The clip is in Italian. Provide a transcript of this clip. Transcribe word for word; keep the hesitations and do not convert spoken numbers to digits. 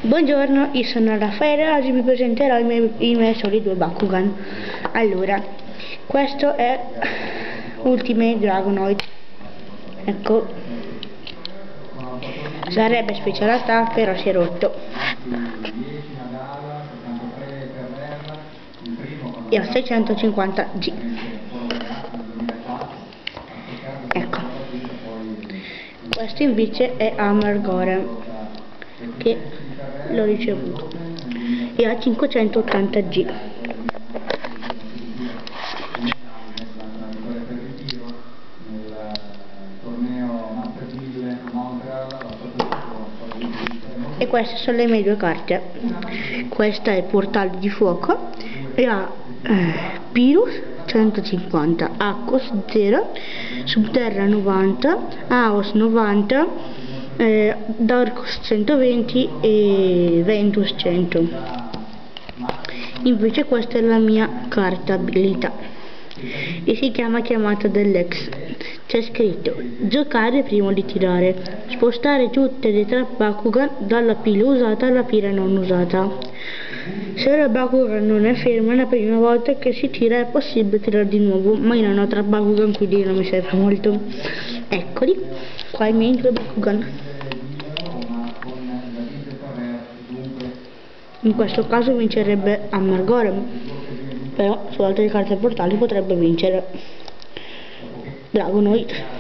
Buongiorno, io sono Raffaele e oggi vi presenterò i miei, i miei soli due Bakugan. Allora, questo è Ultimate Dragonoid. Ecco, sarebbe Special Attack, però si è rotto. E ho seicentocinquanta G. Ecco, questo invece è Hammer Gorem, che l'ho ricevuto, e ha cinquecentottanta G. E queste sono le mie due carte. Questa è Portale di Fuoco e ha eh, Pyrus centocinquanta, Aquos zero, Subterra novanta, Aos novanta, eh, Darkus centoventi e Ventus cento. Invece questa è la mia carta abilità e si chiama Chiamata dell'Ex. C'è scritto: giocare prima di tirare, spostare tutte le tre Bakugan dalla pila usata alla pila non usata. Se la Bakugan non è ferma la prima volta che si tira è possibile tirare di nuovo, ma io non ho tre Bakugan, quindi non mi serve molto. Eccoli qua i miei due Bakugan. In questo caso vincerebbe Hammer Gorem, però su altre carte portali potrebbe vincere Dragonoid.